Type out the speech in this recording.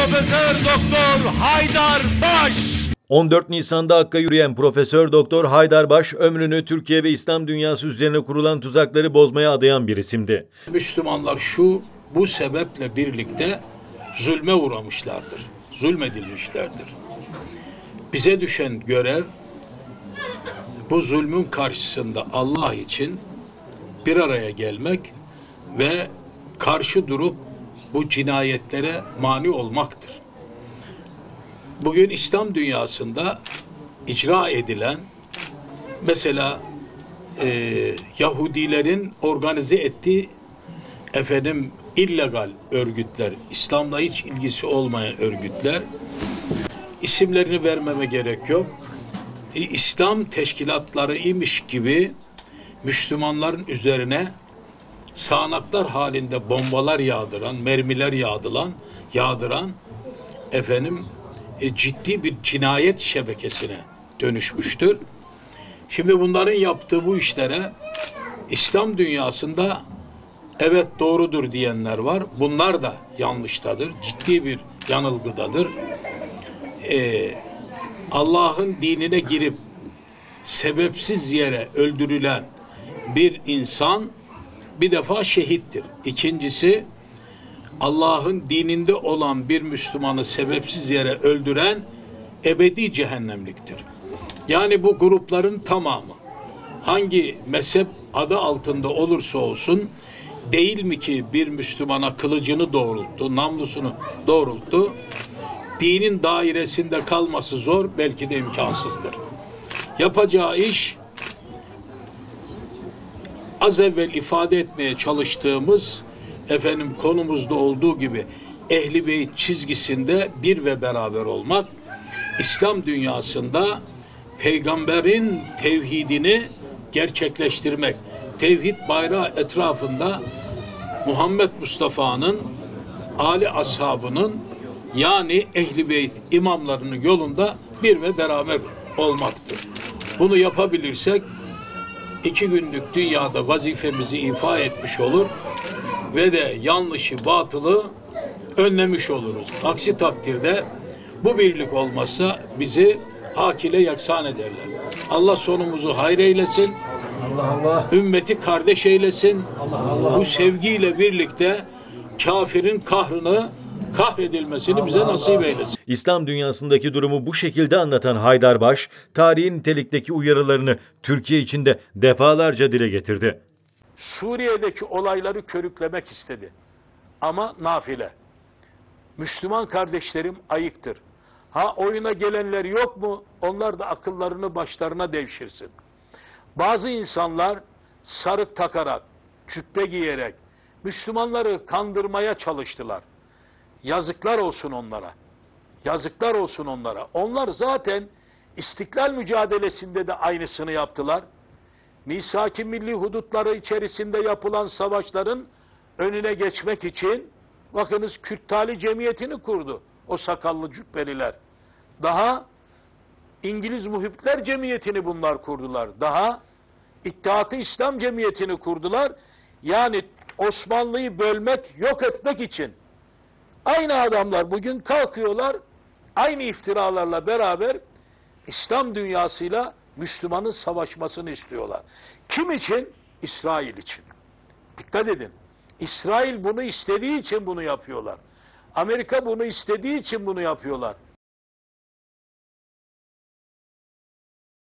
Profesör Doktor Haydar Baş. 14 Nisan'da Hakk'a yürüyen Profesör Doktor Haydar Baş ömrünü Türkiye ve İslam dünyası üzerine kurulan tuzakları bozmaya adayan bir isimdi. Müslümanlar bu sebeple birlikte zulme uğramışlardır, zulmedilmişlerdir. Bize düşen görev bu zulmün karşısında Allah için bir araya gelmek ve karşı durup bu cinayetlere mani olmaktır. Bugün İslam dünyasında icra edilen mesela Yahudilerin organize ettiği illegal örgütler, İslam'la hiç ilgisi olmayan örgütler, isimlerini vermeme gerek yok. İslam teşkilatları imiş gibi Müslümanların üzerine sağanaklar halinde bombalar yağdıran, mermiler yağdıran ciddi bir cinayet şebekesine dönüşmüştür. Şimdi bunların yaptığı bu işlere İslam dünyasında evet doğrudur diyenler var. Bunlar da yanlıştadır. Ciddi bir yanılgıdadır. Allah'ın dinine girip sebepsiz yere öldürülen bir insan bir defa şehittir. İkincisi, Allah'ın dininde olan bir Müslümanı sebepsiz yere öldüren ebedi cehennemliktir. Yani bu grupların tamamı hangi mezhep adı altında olursa olsun değil mi ki bir Müslümana kılıcını doğrulttu, namlusunu doğrulttu, dinin dairesinde kalması zor, belki de imkansızdır. Yapacağı iş az evvel ifade etmeye çalıştığımız konumuzda olduğu gibi Ehl-i Beyt çizgisinde bir ve beraber olmak, İslam dünyasında peygamberin tevhidini gerçekleştirmek, tevhid bayrağı etrafında Muhammed Mustafa'nın, âli ashabının yani Ehl-i Beyt imamlarının yolunda bir ve beraber olmaktır. Bunu yapabilirsek 2 günlük dünyada vazifemizi ifa etmiş olur ve de yanlışı, batılı önlemiş oluruz. Aksi takdirde bu birlik olmazsa bizi hak ile yaksan ederler. Allah sonumuzu hayır eylesin. Allah. Ümmeti kardeş eylesin. Allah. Bu sevgiyle birlikte kafirin kahredilmesini bize nasip eylesin. İslam dünyasındaki durumu bu şekilde anlatan Haydar Baş, tarihi nitelikteki uyarılarını Türkiye içinde defalarca dile getirdi. Suriye'deki olayları körüklemek istedi. Ama nafile. Müslüman kardeşlerim ayıktır. Oyuna gelenler yok mu? Onlar da akıllarını başlarına devşirsin. Bazı insanlar sarık takarak, cübbe giyerek Müslümanları kandırmaya çalıştılar. Yazıklar olsun onlara. Yazıklar olsun onlara. Onlar zaten İstiklal mücadelesinde de aynısını yaptılar. Misak-ı milli hudutları içerisinde yapılan savaşların önüne geçmek için bakınız Kürt Tali Cemiyeti'ni kurdu o sakallı cübbeliler. Daha İngiliz Muhipler Cemiyeti'ni bunlar kurdular. Daha İttihat-ı İslam Cemiyeti'ni kurdular. Yani Osmanlı'yı bölmek, yok etmek için. Aynı adamlar bugün kalkıyorlar, aynı iftiralarla beraber İslam dünyasıyla Müslümanın savaşmasını istiyorlar. Kim için? İsrail için. Dikkat edin. İsrail bunu istediği için bunu yapıyorlar. Amerika bunu istediği için bunu yapıyorlar.